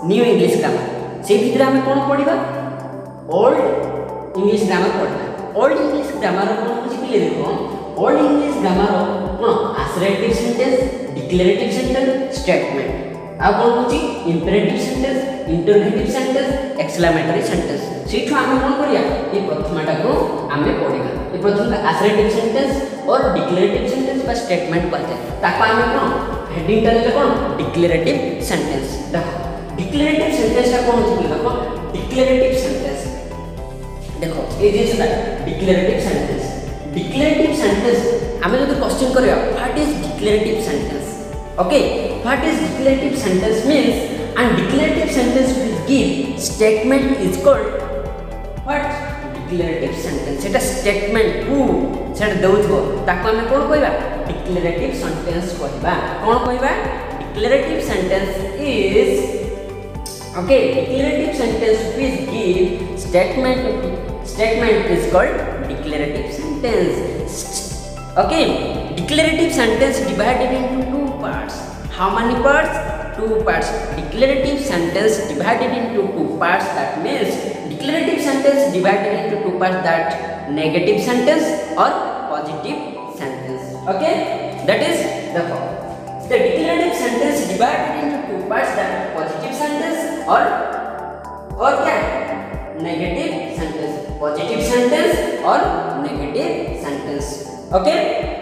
New English grammar से भितर आम कौन पढ़ा ओल्ड इंग्लिश ग्रामर पढ़ा ओल्ड इंग्लिश ग्रामर कौन हो पिले देख ओल्ड इंग्लिश ग्रामर कौन assertive sentence declarative sentence statement आ कौन होची imperative sentence interrogative sentence exclamatory sentence सेठु आम कौन करिया ये प्रथमटा को आमे पढ़िबा ये प्रथम आसरेटिव सेंटेंस और डिक्लेरेटिव सेंटेंस बा स्टेटमेंट कहते ताको आमे कौन हेडिंग टाइटल कौन डिक्लेरेटिव सेंटेंस देखो डिक्लेरेटिव सेंटेंस का कौन होची देखो डिक्लेरेटिव सेंटेंस देखो ए जिसटा डिक्लेरेटिव सेंटेंस आमे जदि क्वेश्चन करिया what is declarative sentence okay what is declarative sentence means and declarative sentence will give statement is called what declarative sentence सेटा statement को सेटा दउथबो ताको हमें कोन कहबा declarative sentence कहबा कोन कहबा declarative sentence is okay declarative sentence will give statement is called declarative sentence okay declarative sentence divided into two parts how many parts two parts declarative sentence divided into two parts that means declarative sentence divided into two parts that negative sentence or positive sentence okay that is the declarative sentence divided into two parts that positive sentence or क्या negative sentence positive sentence or negative sentence okay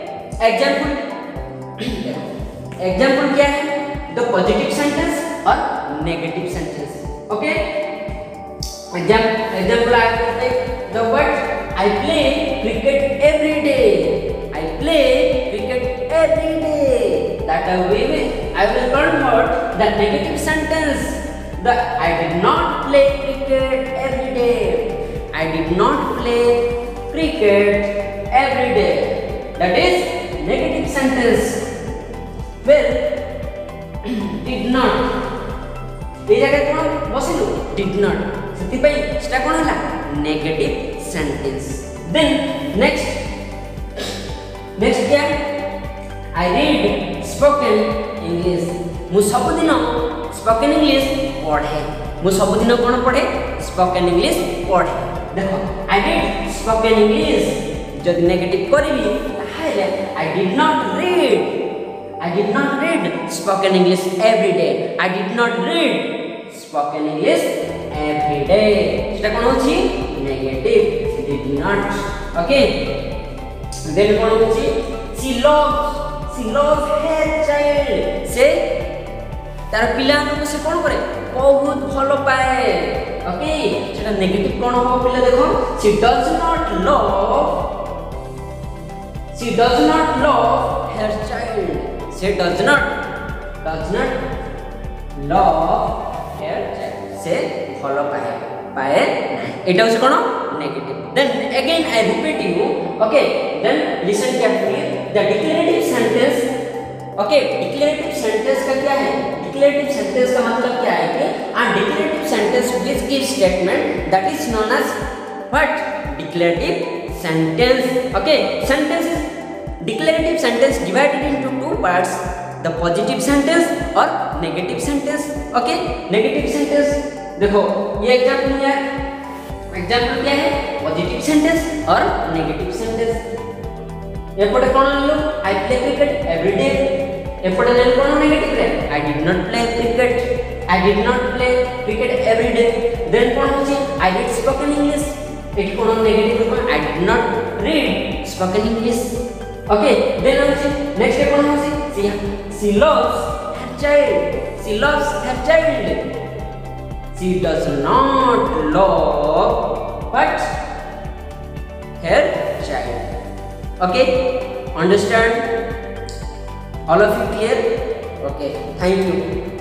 example क्या है the positive sentence or negative sentence okay example I will take the word I play cricket every day I play cricket every day that way I will convert the negative sentence the I did not play cricket every day I did not play cricket every day that is negative sentence well did not ए जगह कोन बसिलु did not सेति पई सेटा कोन हला negative sentence then next क्या आई read spoken English मु सब दिन spoken English पढ़े मु सब दिन कोन पढ़े स्पोकन इंग्लिश पढ़े देखो आई रीड स्पोकन इंग्लिश जदि नेगेटिव करबी ताहाले I did not read I did not read spoken English every day. I did not read spoken English every day. सेटा कोन होची negative did not. Okay. Then कोन होची she loves her child. से तार पिला को से कोन करे बहुत भलो पाए. Okay. सेटा negative कोन हो पिला देखो she does not love her child. से does not love her child से भलो पाए एटा होछ कोन negative then again I repeat you okay then listen carefully the declarative sentence okay declarative sentence का क्या है डिक्लेरेटिव सेंटेंस का मतलब क्या है कि declarative sentence which give statement that is known as what declarative sentence okay sentence is declarative sentence divided into two parts the positive sentence or negative sentence okay negative sentence देखो ये example क्या है positive sentence और negative sentence एपटे कोन लो I play cricket every day एपटे ले कोन नेगेटिव रे I did not play cricket every day then कोन होची आई रीड स्पोकन इंग्लिश एट कोन नेगेटिव कोन I did not read spoken English okay then next one is she loves her child she does not love but her child okay understand all of you clear okay thank you